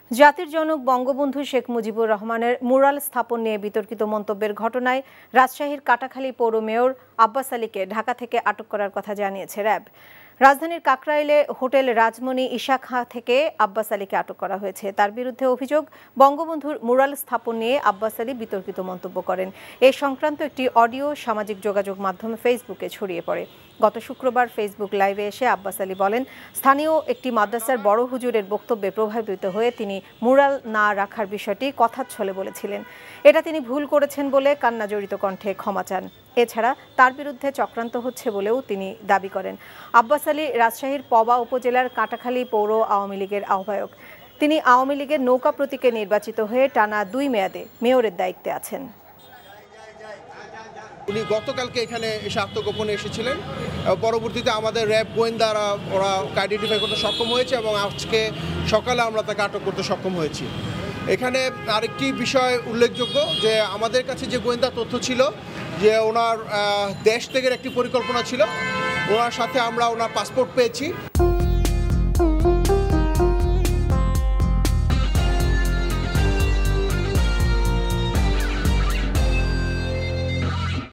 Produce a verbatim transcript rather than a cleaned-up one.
জাতির জনক বঙ্গবন্ধু শেখ মুজিবুর রহমানের মুরাল স্থাপন নিয়ে বিতর্কিত মন্তব্যের ঘটনায় রাজশাহীর কাটাখালী পৌর মেয়র আব্বাস আলীকে ঢাকা থেকে আটক করার কথা জানিয়েছে র্যাব। রাজধানীর কাকরাইলে হোটেল রাজমণি ঈশা খাঁ থেকে আব্বাস আলীকে আটক করা হয়েছে। তার বিরুদ্ধে অভিযোগ, বঙ্গবন্ধুর মুরাল স্থাপন নিয়ে আব্বাস আলী বিতর্কিত মন্তব্য করেন। এ সংক্রান্ত একটি অডিও সামাজিক যোগাযোগ মাধ্যমে ফেসবুকে ছড়িয়ে পড়ে। গত শুক্রবার ফেসবুক লাইভে এসে আব্বাস আলী বলেন, স্থানীয় একটি মাদ্রাসার বড় হুজুরের বক্তব্যে প্রভাবিত হয়ে তিনি মুরাল না রাখার বিষয়টি কথাচ্ছলে বলেছিলেন। এটা তিনি ভুল করেছেন বলে কান্নাজড়িত কণ্ঠে ক্ষমা চান। এছাড়া তার বিরুদ্ধে চক্রান্ত হচ্ছে বলেও তিনি দাবি করেন। আব্বাস আলী রাজশাহীর পবা উপজেলার কাটাখালী পৌর আওয়ামী লীগের আহ্বায়ক। তিনি আওয়ামী লীগের নৌকা প্রতীকে নির্বাচিত হয়ে টানা দুই মেয়াদে মেয়রের দায়িত্বে আছেন। উনি গতকালকে এখানে এসে আত্মগোপনে এসেছিলেন। পরবর্তীতে আমাদের র্যাব গোয়েন্দারা ওরা আইডেন্টিফাই করতে সক্ষম হয়েছে এবং আজকে সকালে আমরা তাকে আটক করতে সক্ষম হয়েছি। এখানে আরেকটি বিষয় উল্লেখযোগ্য যে আমাদের কাছে যে গোয়েন্দা তথ্য ছিল যে ওনার দেশ থেকে একটি পরিকল্পনা ছিল, ওনার সাথে আমরা ওনার পাসপোর্ট পেয়েছি।